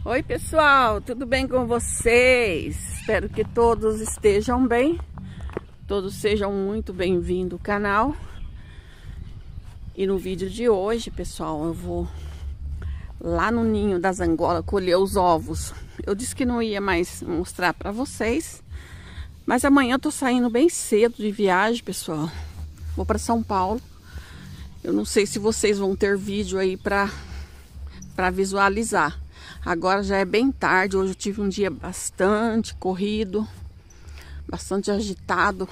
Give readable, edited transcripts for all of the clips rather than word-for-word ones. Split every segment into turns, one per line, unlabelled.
Oi pessoal, tudo bem com vocês? Espero que todos estejam bem, todos sejam muito bem-vindos ao canal. E no vídeo de hoje, pessoal, eu vou lá no ninho das angolas colher os ovos. Eu disse que não ia mais mostrar para vocês, mas amanhã eu tô saindo bem cedo de viagem, pessoal. Vou para São Paulo. Eu não sei se vocês vão ter vídeo aí para visualizar. Agora já é bem tarde, hoje eu tive um dia bastante corrido, bastante agitado.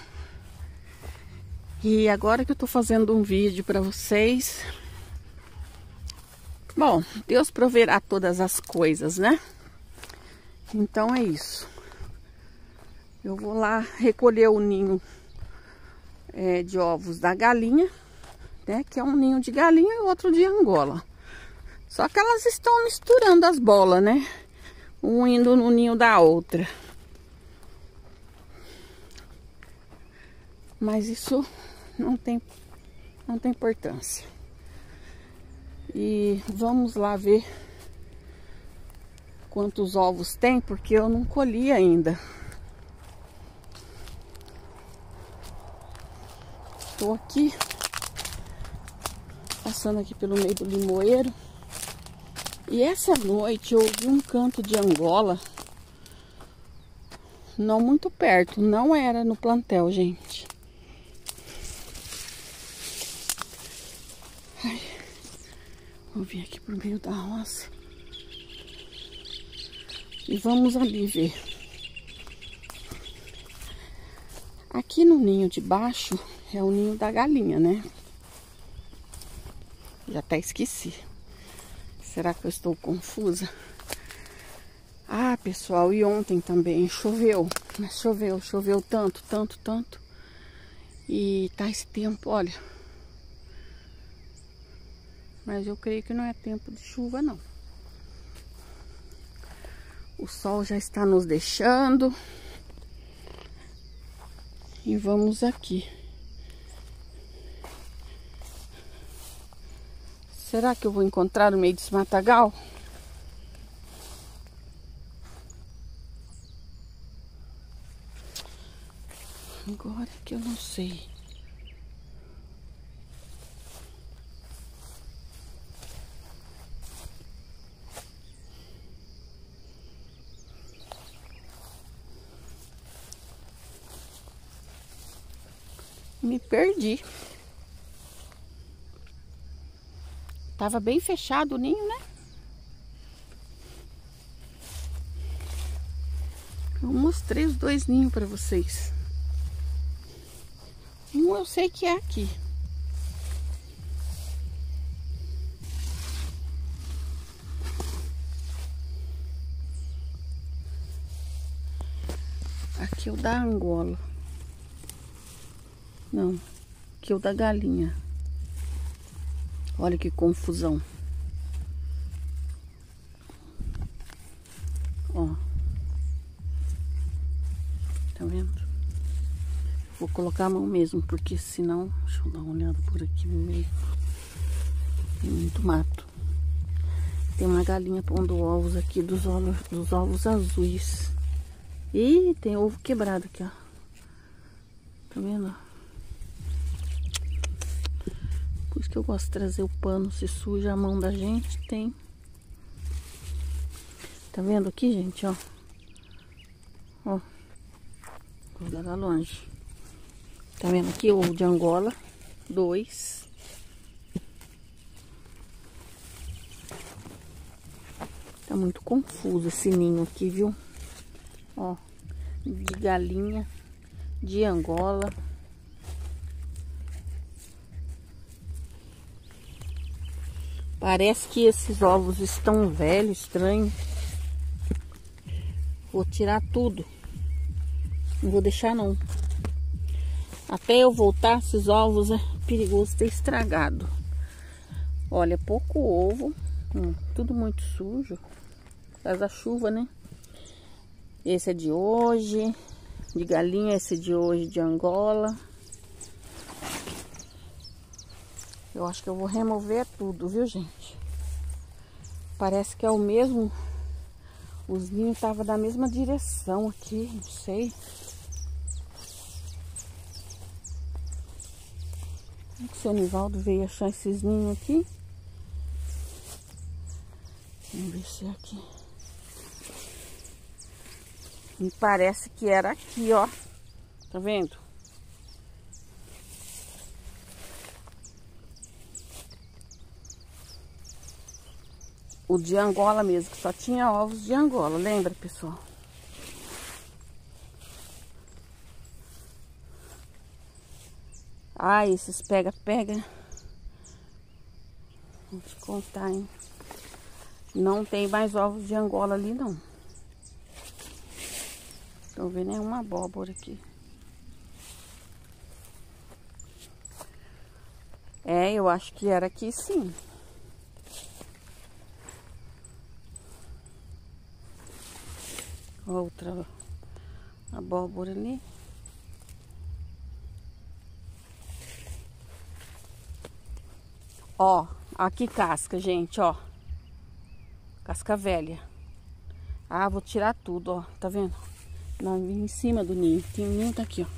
E agora que eu tô fazendo um vídeo para vocês. Bom, Deus proverá todas as coisas, né? Então é isso. Eu vou lá recolher o ninho de ovos da galinha, né? Que é um ninho de galinha e outro de angola. Só que elas estão misturando as bolas, né? Um indo no ninho da outra. Mas isso não tem importância. E vamos lá ver quantos ovos tem, porque eu não colhi ainda. Estou aqui, passando aqui pelo meio do limoeiro. E essa noite eu ouvi um canto de angola, não muito perto, não era no plantel, gente. Ai, vou vir aqui pro meio da roça. E vamos ali ver. Aqui no ninho de baixo é o ninho da galinha, né? Já até esqueci. Será que eu estou confusa? Ah, pessoal, e ontem também choveu. Mas choveu tanto. E tá esse tempo, olha. Mas eu creio que não é tempo de chuva, não. O sol já está nos deixando. E vamos aqui. Será que eu vou encontrar no meio desse matagal? Agora que eu não sei. Me perdi. Tava bem fechado o ninho, né? Eu mostrei os dois ninhos para vocês. Um eu sei que é aqui. Aqui é o da angola. Não, aqui é o da galinha. Olha que confusão. Ó. Tá vendo? Vou colocar a mão mesmo, porque senão... Deixa eu dar uma olhada por aqui no meio. Tem muito mato. Tem uma galinha pondo ovos aqui dos ovos azuis. Ih, tem ovo quebrado aqui, ó. Tá vendo? Por isso que eu gosto de trazer o pano. Se suja a mão da gente, tem. Tá vendo aqui, gente, ó? Ó. Vou olhar lá longe. Tá vendo aqui o ovo de angola? 2. Tá muito confuso esse ninho aqui, viu? Ó, de galinha, de angola. Parece que esses ovos estão velhos, estranhos. Vou tirar tudo. Não vou deixar não. Até eu voltar, esses ovos é perigoso ter estragado. Olha, pouco ovo. Tudo muito sujo. Por causa da chuva, né? Esse é de hoje. De galinha, esse é de hoje, de angola. Eu acho que eu vou remover tudo, viu, gente? Parece que é o mesmo Os ninhos estavam da mesma direção aqui, não sei. Como que o seu Nivaldo veio achar esses ninhos aqui? Vamos ver se é aqui. Me parece que era aqui, ó. Tá vendo? O de Angola mesmo, que só tinha ovos de Angola, lembra, pessoal? Ah, esses pega-pega. Vou te contar, hein? Não tem mais ovos de Angola ali, não. Tô vendo é uma abóbora aqui. É, eu acho que era aqui, sim. Outra abóbora ali. Ó, aqui casca, gente, ó. Casca velha. Ah, vou tirar tudo, ó. Tá vendo? Não, em cima do ninho. Tem um ninho, tá aqui, ó.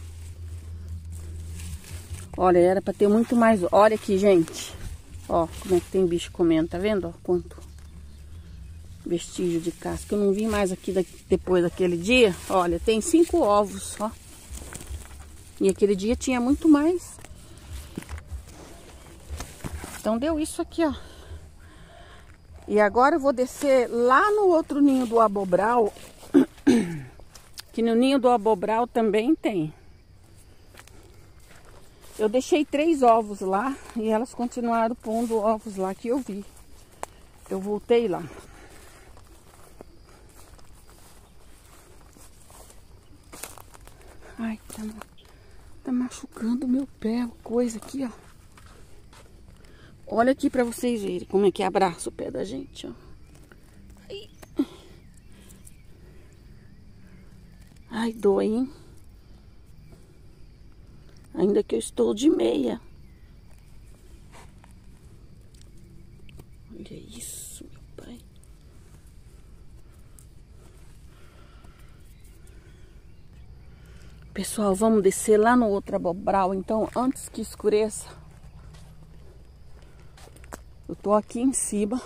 Olha, era pra ter muito mais. Olha aqui, gente. Ó, como é que tem bicho comendo, tá vendo? Ó, quanto vestígio de casca. Eu não vim mais aqui depois daquele dia. Olha, tem 5 ovos, ó. E aquele dia tinha muito mais. Então deu isso aqui, ó. E agora eu vou descer lá no outro ninho do abobral. Que no ninho do abobral também tem. Eu deixei 3 ovos lá e elas continuaram pondo ovos lá que eu vi. Eu voltei lá. Ai, tá machucando o meu pé, coisa aqui, ó. Olha aqui pra vocês verem como é que abraça o pé da gente, ó. Ai, ai, dói, hein? Ainda que eu estou de meia. Olha isso, meu pai. Pessoal, vamos descer lá no outro abobral, então, antes que escureça. Eu tô aqui em cima.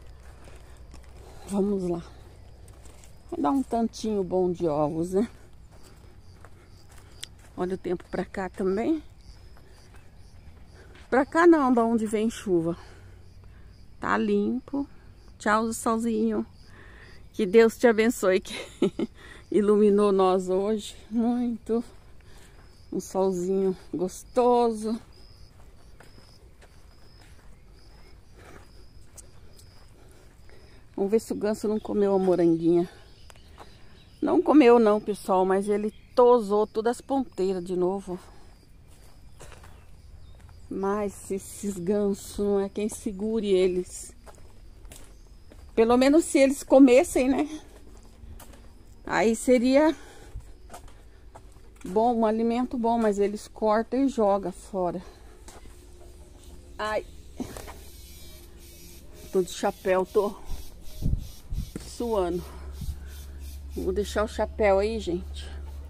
Vamos lá. Vou dar um tantinho bom de ovos, né? Olha o tempo pra cá também. Pra cá não, da onde vem chuva. Tá limpo. Tchau, solzinho. Que Deus te abençoe, que iluminou nós hoje. Muito. Um solzinho gostoso. Vamos ver se o ganso não comeu a moranguinha. Não comeu não, pessoal, mas ele tosou todas as ponteiras de novo. Mas esses gansos não é quem segure eles. Pelo menos se eles comessem, né? Aí seria bom, um alimento bom, mas eles cortam e jogam fora. Ai. Tô de chapéu, tô suando. Vou deixar o chapéu aí, gente.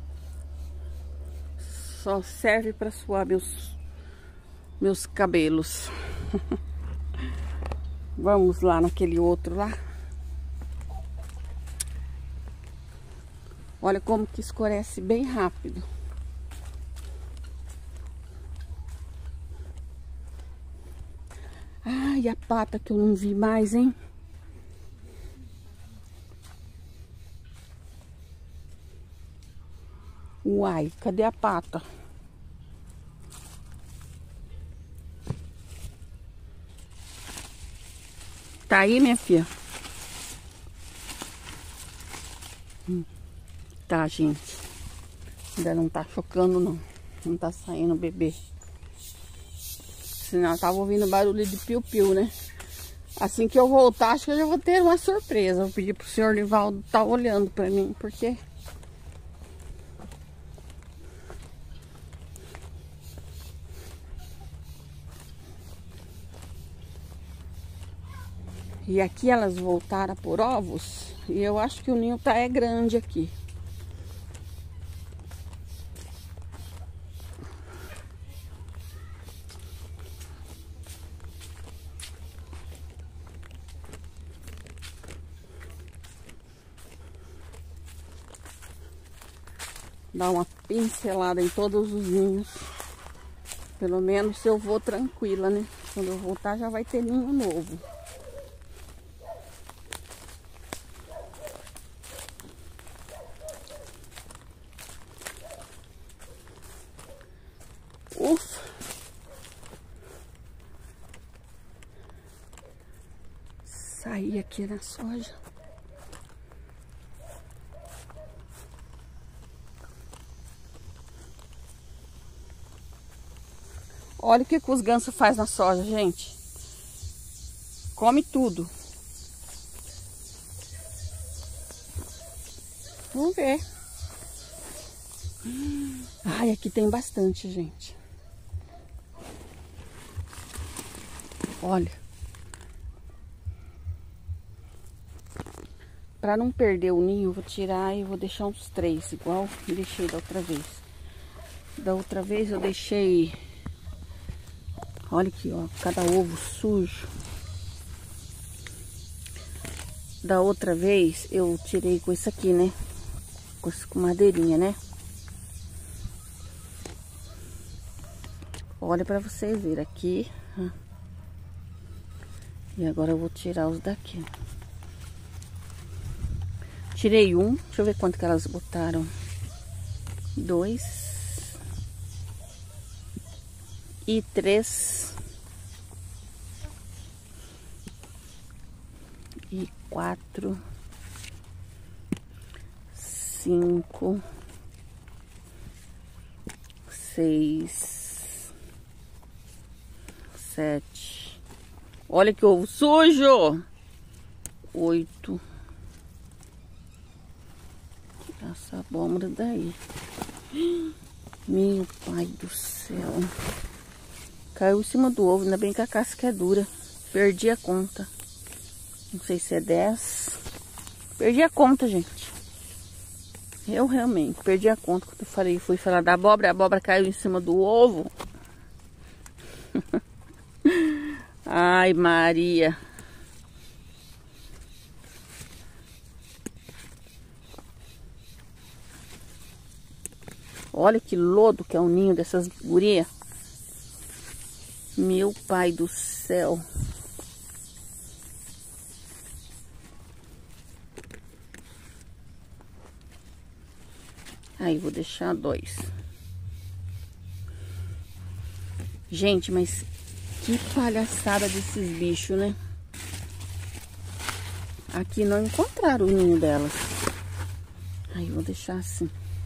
Só serve para suar meus cabelos. Vamos lá naquele outro lá. Olha como que escurece bem rápido. Ai, a pata que eu não vi mais, hein? Uai, cadê a pata? Tá aí, minha filha? Tá, gente. Ainda não tá chocando, não. Não tá saindo o bebê. Senão eu tava ouvindo barulho de piu-piu, né? Assim que eu voltar, acho que eu já vou ter uma surpresa. Vou pedir pro senhor Nivaldo tá olhando pra mim, porque... E aqui elas voltaram por ovos. E eu acho que o ninho é grande aqui. Dá uma pincelada em todos os ninhos. Pelo menos eu vou tranquila, né? Quando eu voltar já vai ter ninho novo. Ufa! Saí aqui na soja. Olha o que os gansos fazem na soja, gente. Come tudo. Vamos ver. Ai, aqui tem bastante, gente. Olha. Para não perder o ninho, eu vou tirar e vou deixar uns 3, igual eu deixei da outra vez. Da outra vez eu deixei... Olha aqui, ó, cada ovo sujo. Da outra vez eu tirei com isso aqui, né? Com madeirinha, né? Olha pra vocês verem aqui. E agora eu vou tirar os daqui. Tirei um. Deixa eu ver quanto que elas botaram. 2. E 3. E 4. 5. 6. 7. Olha que ovo sujo. 8. Tirar essa abóbora daí. Meu pai do céu. Caiu em cima do ovo, ainda bem que a casca é dura. Perdi a conta. Não sei se é 10. Perdi a conta, gente. Eu realmente perdi a conta quando eu falei. Fui falar da abóbora, a abóbora caiu em cima do ovo. Ai, Maria. Olha que lodo que é o ninho dessas gurias. Meu pai do céu. Aí, vou deixar 2. Gente, mas que palhaçada desses bichos, né? Aqui não encontraram o ninho delas. Aí, vou deixar assim.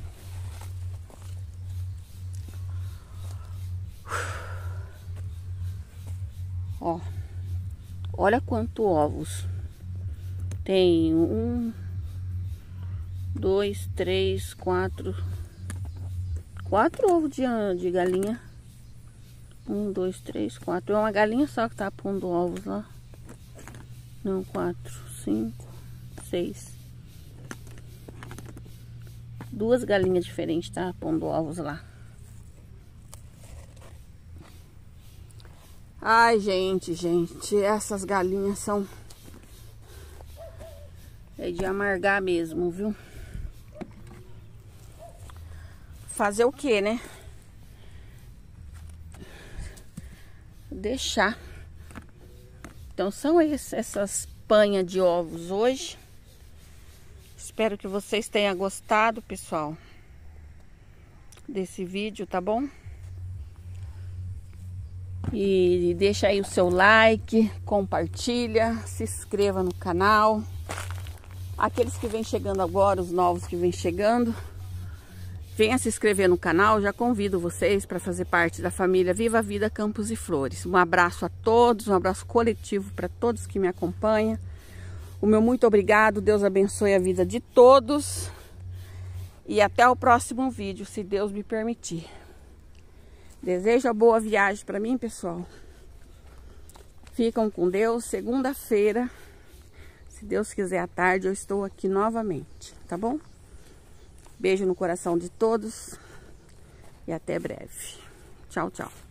Ó, olha quanto ovos. Tem 1, 2, 3, 4. 4 ovos de galinha. 1, 2, 3, 4. É uma galinha só que tá pondo ovos lá. Não, 4, 5, 6. 2 galinhas diferentes tá pondo ovos lá. Ai, gente, essas galinhas são... É de amargar mesmo, viu? Fazer o que, né? Deixar. Então são essas panhas de ovos hoje. Espero que vocês tenham gostado, pessoal, desse vídeo, tá bom? E deixa aí o seu like, compartilha, se inscreva no canal. Aqueles que vêm chegando agora, os novos que vêm chegando, venha se inscrever no canal. Já convido vocês para fazer parte da família Viva a Vida Campos e Flores. Um abraço a todos, um abraço coletivo para todos que me acompanham. O meu muito obrigado, Deus abençoe a vida de todos. E até o próximo vídeo, se Deus me permitir. Desejo a boa viagem para mim, pessoal. Ficam com Deus. Segunda-feira Se Deus quiser, à tarde eu estou aqui novamente, tá bom? Beijo no coração de todos e até breve. Tchau, tchau.